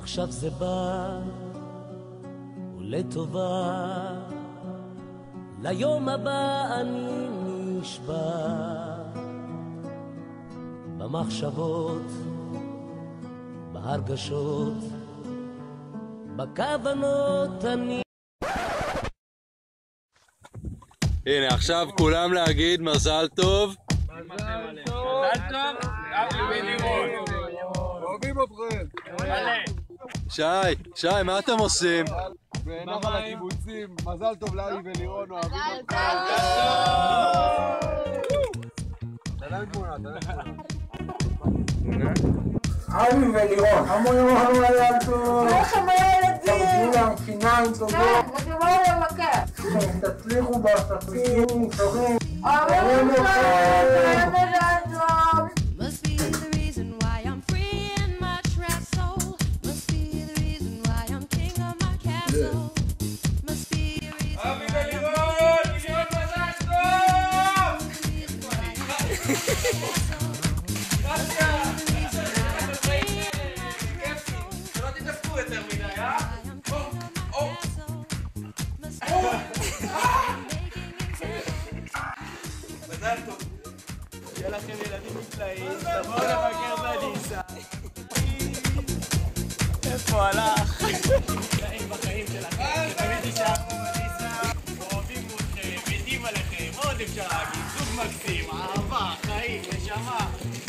עכשיו זה בא ולטובה, ליום הבא אני נשבע, במחשבות, בהרגשות, בכוונות אני. הנה עכשיו כולם להגיד מזל טוב. מזל טוב, אבי ולירון. אוהבים אתכם. שי, מה אתם עושים? בנחל הקיבוצים, מזל טוב לאבי ולירון, אוהבים אתכם. תלם תמונה. אבי ולירון, המון מזל טוב. לכם הילדים. כולם חיניים טובות. נגמר למכה. תצליחו בעסקים, טובים. אוהבים אתכם. מזל טוב. Must be the reason why I'm free in my trap soul. Must be the reason why I'm king of my castle. Must be the reason אבי ולירון, לירון מזל טוב! שלא תתעסקו יותר מדי, אה? מזל טוב. שיהיה לכם ילדים נפלאים, תבואו לבקר בניסה. איפה הלך? נפלאים בחיים שלכם, שתמיד תישארו בניסה. אוהבים אתכם, מתים עליכם, מה עוד אפשר להגיד? זוג מקסים, אהבה, חיים, נשמה.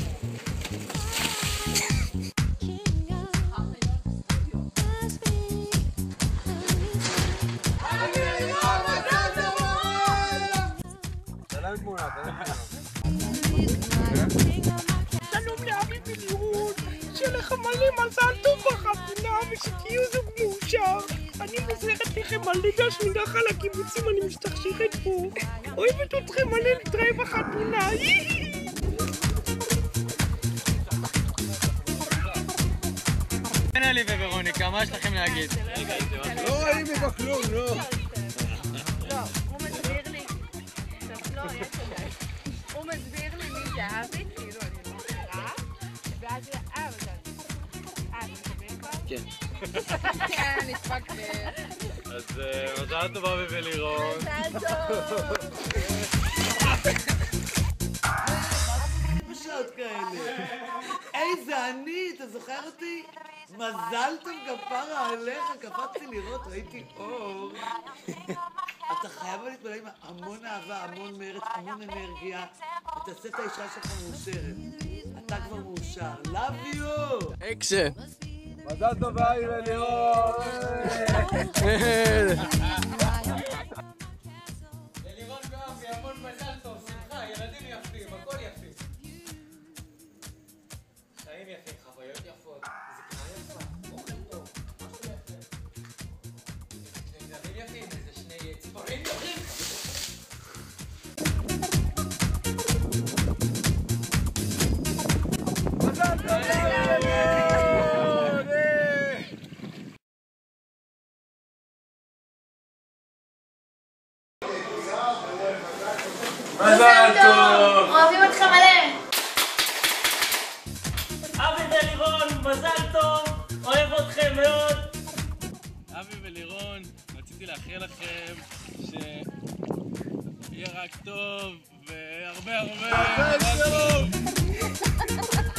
תלם תמונה. שלום לאבי ולירון, שיהיה לך מלא מזל טוב בחתונה ושתהיו זוג מאושר. אני מוזרת לכם מלא גש מנחל הקיבוצים, אני משתכשכת פה. אוהבת אתכם מלא, נתראה בחתונה. אלי וורוניקה, מה יש לכם להגיד? לא רואים לי בכלום, לא. הוא מסביר לי. לא, יש לי. הוא מסביר לי מי זה אבי, כאילו אני מכירה, ואז זה אבי. אבי, מסביר כבר? כן. כן, נשפק ב... אז מזל טוב אבי ולירון. מזל טוב. בשעות כאלה. איזה אני, אתה זוכר אותי? מזל טוב כפרה עליך, קפצתי לראות, ראיתי אור. אתה חייב להתמלא עם המון אהבה, המון מרץ, המון אנרגיה, ותעשה את האישה שלך מאושרת. אתה כבר מאושר. Love you! אקשן. מזל טוב לאבי ולירון. לירון ואבי, המון מזל טוב, שמחה, ילדים יפים, הכל יפים. חיים יפים, חוויות יפות, זקנה יפה, אוכל טוב, משהו יפה. שני גזרים יפים, איזה שני ציפורים יפים. מזל טוב לאבי ולירון. מזל טוב! אוהבים אתכם מלא. אבי ולירון, מזל טוב, אוהב אתכם מאוד. אבי ולירון, רציתי לאחל לכם שיהיה רק טוב והרבה מזל טוב!